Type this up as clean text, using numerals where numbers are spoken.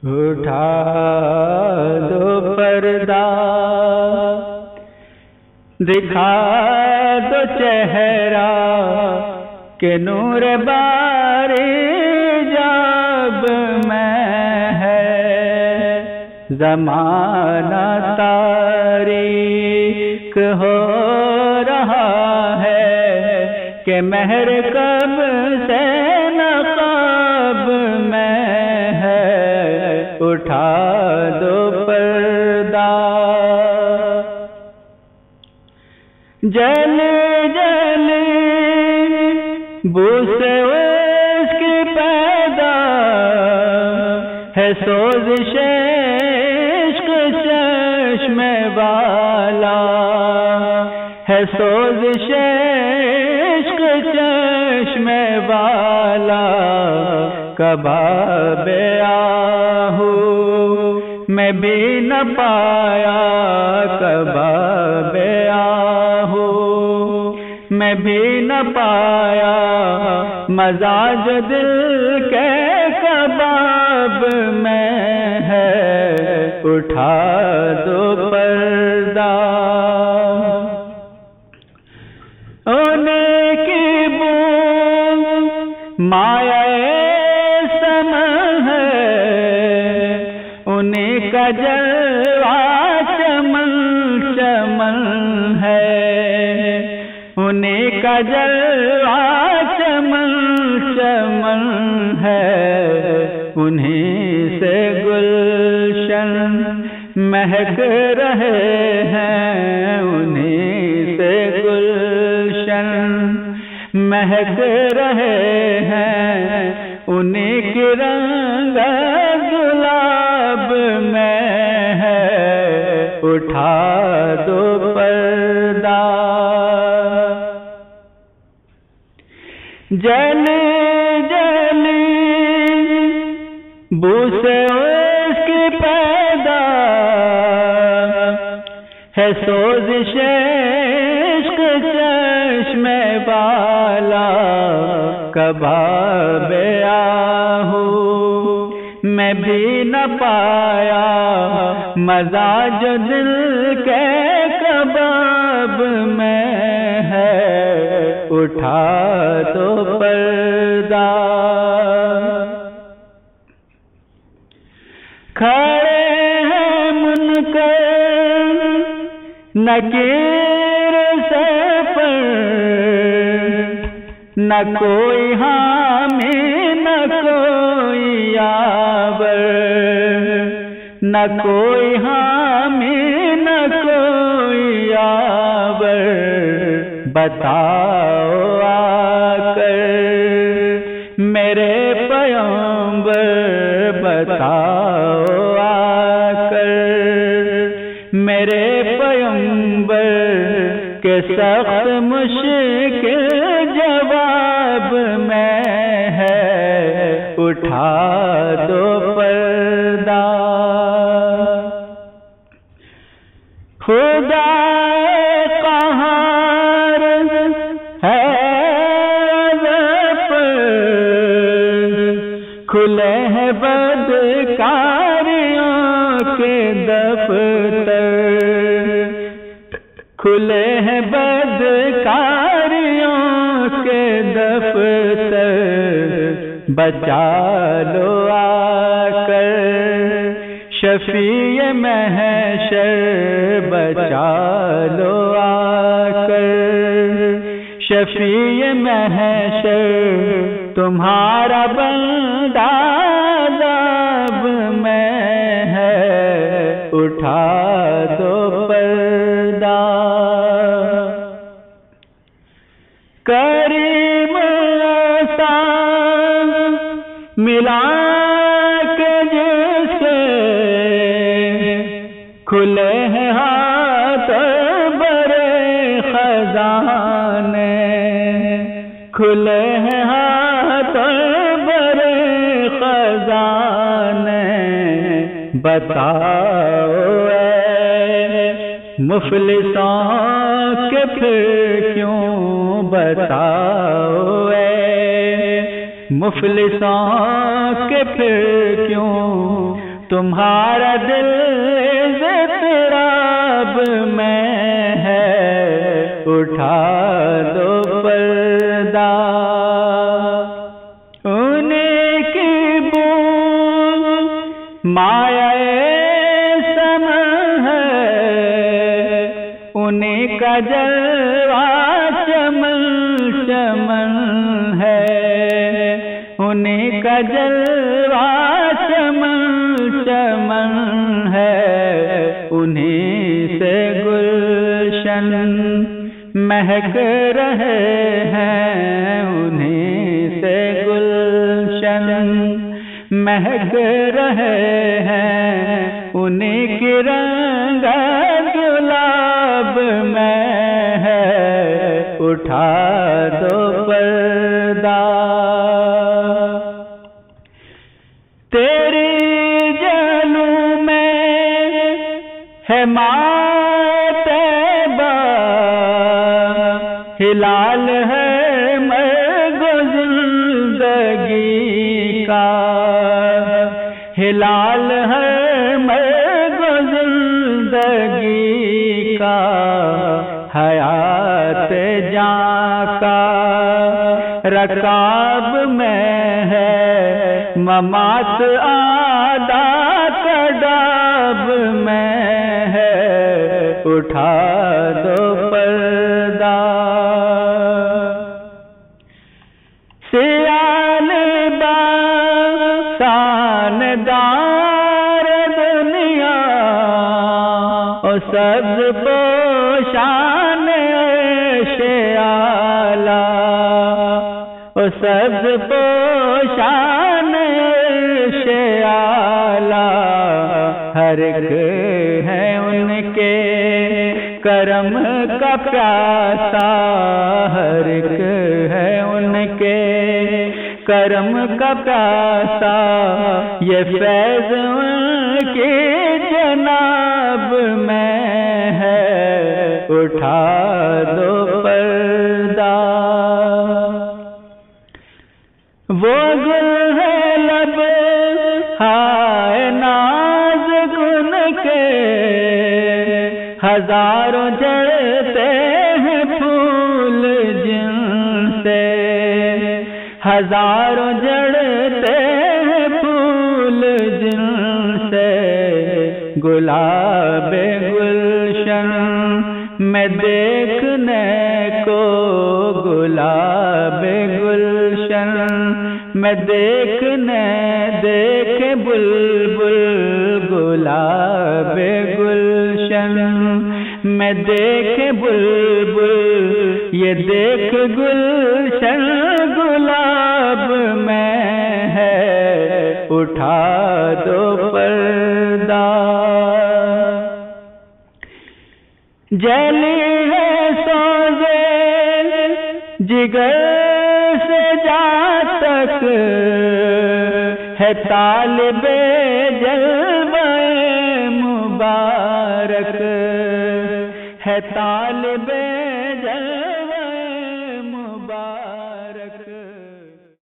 اٹھا دو پردہ، دکھا دو چہرہ کہ نور باری جب میں ہے، زمانہ تاریک ہو رہا ہے کہ مہر کب سے نقاب میں ہے، اٹھا دو پردہ۔ جل جل بو سے اس کی پیدا ہے، سوزش عشق چشم والا ہے، سوزش عشق چشم والا، کباب آہو میں بھی نہ پایا، کباب آہو میں بھی نہ پایا، مزاج دل کے کباب میں ہے، اٹھا دو پردہ۔ انہیں کی بو مایا سمن ہے، انہیں کا جلوہ چمن چمن ہے، انہیں کا جلوہ چمن چمن ہے، انہیں سے گلشن مہک رہے ہیں، انہیں سے گلشن مہک رہے ہیں، انہیں کی رنگ گلاب میں ہے، اٹھا دو پردہ۔ جل جل بو سے اس کی پیدا ہے، سوزش عشق چشم والا، کباب آہو میں بھی نہ پایا، مزاج دل کے کباب میں ہے، اٹھا دو پردہ۔ کھڑے ہیں منکر نکیر سے پر، نہ کوئی حامی نہ کوئی یاور، نہ کوئی حامی نہ کوئی یاور، بتاؤ آ کر میرے پیغمبر، بتاؤ آ کر میرے پیغمبر کہ سخت مشکل جواب میں ہے، اٹھا دو پردہ۔ خدا قہار ہے پر، کھلے ہیں بدکاریوں کے دفتر، کھلے ہیں بدکاریوں کے دفتر، بچا لو آ کر شفیع محشر، بچا لو آ کر شفیع محشر، تمہارا بندہ عذاب میں ہے، اٹھا دو پردہ۔ کریم آسان ملا کے جس سے، کھلے ہیں ہاتھ بڑے خزانے، کھلے ہیں ہاتھ بڑے خزانے، بتاؤ اے مفلسوں کے پھر کیوں، بتاؤ اے مفلسوں کے پھر کیوں تمہارا دل اضطراب میں ہے، اٹھا دو پردہ، انہیں کی بو مایا سمن ہے، انہیں کا جلوہ چمن چمن ہے، انہیں کا جلوہ چمن چمن ہے، انہیں سے گلشن مہک رہے ہیں، انہیں سے گلشن مہک رہے ہیں، انہیں کی رنگ گلاب میں ہے، اٹھا دو پردہ، تیری جلو میں ہے ماتبہ، ہلال ہے مرگ زندگی کا، ہلال ہے مرگ زندگی کا، حیات جاں کا رکاب میں ہے، ممات آدھا کڈاب میں ہے، اٹھا دو پردہ، سیال ساندار دنیا اور سبز پوشان شیالا، اور سبز پوشان شیالا، ہر ایک ہے ان کے کرم کا پیاسا، ہر ایک ہے ان کے کرم کا پیاسا، یہ فیض ان کی جناب میں ہے، اٹھا دو پردہ، وہ گل ہے لب ہائے ناز گن کے، ہزاروں جڑتے ہیں پھول جن سے، ہزاروں جڑتے ہیں پھول جن سے، گلاب گلشن میں دیکھنے کو، گلاب گلشن میں دیکھنے دیکھے بلبل، گلاب گلشن میں دیکھے بلبل، یہ دیکھ گلشن گلاب میں ہے، اٹھا دو پردہ، جلی ہے سوزے جگر سے جا تک، ہے طالب جلوہ مبارک، ہے طالب